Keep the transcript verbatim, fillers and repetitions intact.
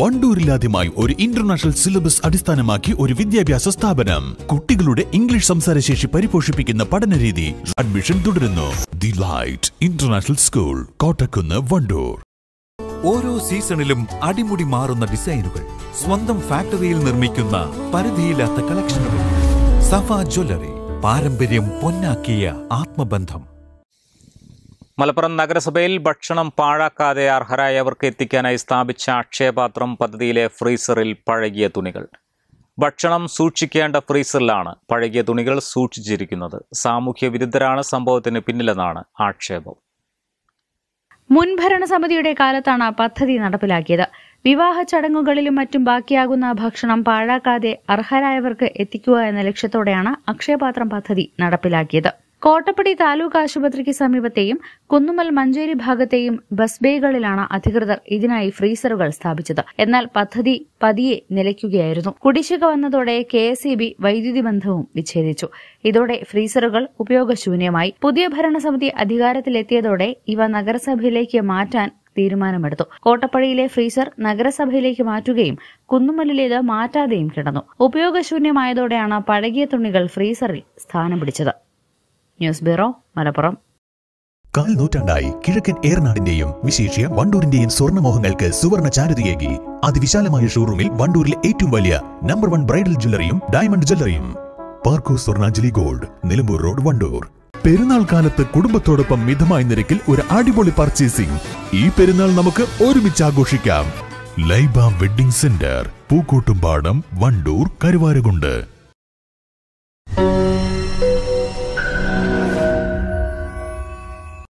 വണ്ടൂരിലാദ്യമായി ഒരു international syllabus അടിസ്ഥാനമാക്കി ഒരു വിദ്യാഭ്യാസ സ്ഥാപനം. കുട്ടികളുടെ ഇംഗ്ലീഷ് സംസാരശേഷി പരിപോഷിപ്പിക്കുന്ന പഠനരീതി. അഡ്മിഷൻ തുടരുന്നു. The light international school, Kottakkunnu, Wandoor. ഓരോ സീസണിലും അടിമുടി മാറുന്ന ഡിസൈനുകൾ, സ്വന്തം ഫാക്ടറിയിൽ നിർമ്മിക്കുന്ന പരിധിയില്ലാത്ത കളക്ഷനുകൾ. സഫ ജ്വല്ലറി, പാരമ്പര്യം പൊന്നാക്കിയ ആത്മബന്ധം. മലപ്പുറം നഗരസഭയിൽ ഭക്ഷണം പാഴാക്കാതെ അർഹരായവർക്ക് എത്തിക്കാനായി സ്ഥാപിച്ച അക്ഷയപാത്രം പദ്ധതിയിലെ ഫ്രീസറിൽ പഴകിയ തുണികൾ. ഭക്ഷണം സൂക്ഷിക്കേണ്ട ഫ്രീസറിലാണ് പഴകിയ തുണികൾ സൂക്ഷിച്ചിരിക്കുന്നത്. സാമൂഹ്യ വിരുദ്ധരാണ് സംഭവത്തിന് പിന്നിലെന്നാണ് ആക്ഷേപം. മുൻ ഭരണസമിതിയുടെ കാലത്താണ് പദ്ധതി നടപ്പിലാക്കിയത്. വിവാഹ ചടങ്ങുകളിലും മറ്റും ബാക്കിയാകുന്ന ഭക്ഷണം പാഴാക്കാതെ അർഹരായവർക്ക് എത്തിക്കുക എന്ന ലക്ഷ്യത്തോടെയാണ് അക്ഷയപാത്രം പദ്ധതി നടപ്പിലാക്കിയത്. കോട്ടപ്പടി താലൂക്ക് ആശുപത്രിക്ക് സമീപത്തെയും കുന്നുമ്മൽ മഞ്ചേരി ഭാഗത്തെയും ബസ് ബേകളിലാണ് അധികൃതർ ഇതിനായി ഫ്രീസറുകൾ സ്ഥാപിച്ചത്. എന്നാൽ പദ്ധതി പതിയെ നിലയ്ക്കുകയായിരുന്നു. കുടിശ്ശിക വന്നതോടെ കെ എസ് ഇ ബി വൈദ്യുതി ബന്ധവും വിച്ഛേദിച്ചു. ഇതോടെ ഫ്രീസറുകൾ ഉപയോഗശൂന്യമായി. പുതിയ ഭരണസമിതി അധികാരത്തിലെത്തിയതോടെ ഇവ നഗരസഭയിലേക്ക് മാറ്റാൻ തീരുമാനമെടുത്തു. കോട്ടപ്പടിയിലെ ഫ്രീസർ നഗരസഭയിലേക്ക് മാറ്റുകയും കുന്നുമ്മലിലേത് മാറ്റാതെയും കിടന്നു. ഉപയോഗശൂന്യമായതോടെയാണ് പഴകിയ തുണികൾ ഫ്രീസറിൽ സ്ഥാനം പിടിച്ചത്. News bureau, Malappuram. കാൽ നൂറ്റാണ്ടായി കിഴക്കൻ ഏറനാടിന്റെയും വിശേഷ്യ വണ്ടൂരിന്റെയും സ്വർണ്ണമോഹങ്ങൾക്ക് സുവർണ ചാരുതയേകി അതിവിശാലമായ ഷോറൂമിൽ വണ്ടൂരിലെ ഏറ്റവും വലിയ നമ്പർ വൺ ബ്രൈഡൽ ജ്വല്ലറിയും ഡയമണ്ട് ജ്വല്ലറിയും. Parco Swarnanjali gold, Nilambur road, Wandoor. പെരുന്നാൾ കാലത്ത് കുടുംബത്തോടൊപ്പം മിതമായ നിരക്കിൽ ഒരു അടിപൊളി പർച്ചേസിംഗ്. ഈ പെരുന്നാൾ നമുക്ക് ഒരുമിച്ച് ആഘോഷിക്കാം. Laiba wedding centre, Pookkottumpadam, Wandoor, Karuvarakundu.